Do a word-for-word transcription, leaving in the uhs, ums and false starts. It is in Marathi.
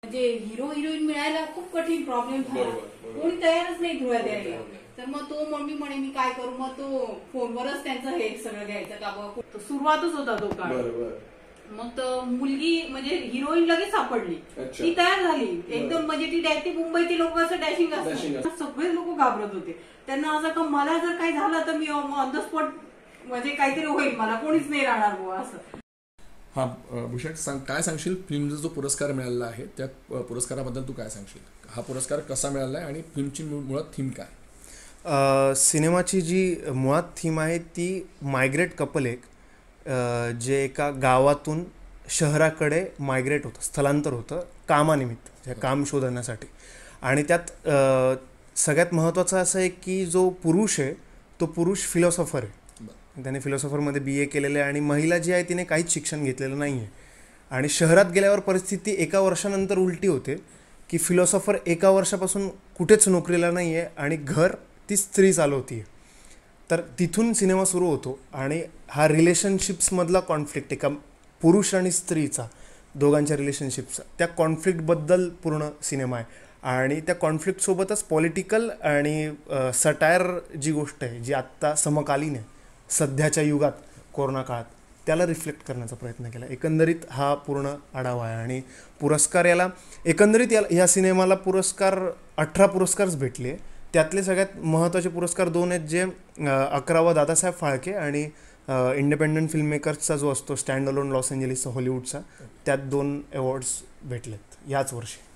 म्हणजे हिरो हिरोईन मिळायला खूप कठीण प्रॉब्लेम झाला, कोणी तयारच नाही धुळ्या द्यायला. तर मग तो मम्मी म्हणे मी काय करू, मग तो फोनवरच त्यांचं हे सगळं घ्यायचं का बघ, सुरुवातच होता तो काळ. मग तर मुलगी म्हणजे हिरोईन लगेच सापडली, ती तयार झाली एकदम, म्हणजे ती ती मुंबईची लोक असं डॅशिंग असतात, सगळे लोक घाबरत होते त्यांना, असं का मला जर काही झालं तर मी ऑन द स्पॉट म्हणजे काहीतरी होईल, मला कोणीच नाही राहणार बुवा असं. हा भूषण सांग, काय सांगशील फिल्मचा जो पुरस्कार मिळाला आहे त्या पुरस्काराबद्दल तू काय सांगशील? हा पुरस्कार कसा मिळाला आहे आणि फिल्मची मुळात थीम काय? सिनेमाची जी मुळात थीम आहे ती मायग्रेट कपल, एक जे एका गावातून शहराकडे मायग्रेट होतं, स्थलांतर होतं कामानिमित्त, काम शोधण्यासाठी. आणि त्यात सगळ्यात महत्त्वाचं असं आहे की जो पुरुष आहे तो पुरुष फिलॉसॉफर आहे, त्याने फिलॉसॉफरमध्ये बी ए केलेलं आहे, आणि महिला जी आहे तिने काहीच शिक्षण घेतलेलं नाही आहे. आणि शहरात गेल्यावर परिस्थिती एका वर्षानंतर उलटी होते की फिलॉसॉफर एका वर्षापासून कुठेच नोकरीला नाही आहे आणि घर ती स्त्री चालवती आहे. तर तिथून सिनेमा सुरू होतो आणि हा रिलेशनशिप्समधला कॉन्फ्लिक्ट, एका पुरुष आणि स्त्रीचा, दोघांच्या रिलेशनशिपचा, त्या कॉन्फ्लिक्टबद्दल पूर्ण सिनेमा आहे. आणि त्या कॉन्फ्लिक्टसोबतच पॉलिटिकल आणि सटायर जी गोष्ट आहे जी आत्ता समकालीन आहे सध्याच्या युगात कोरोना काळात, त्याला रिफ्लेक्ट करण्याचा प्रयत्न केला. एकंदरीत हा पूर्ण आढावा आहे. आणि पुरस्कार याला एकंदरीत या ह्या सिनेमाला पुरस्कार अठरा पुरस्कारच भेटले. त्यातले सगळ्यात महत्त्वाचे पुरस्कार दोन आहेत, जे अकरावा दादासाहेब फाळके आणि इंडिपेंडंट फिल्म मेकर्सचा जो असतो स्टँड अलोन लॉस एंजेलिसचा हॉलिवूडचा, त्यात दोन अवॉर्ड्स भेटलेत याच वर्षी.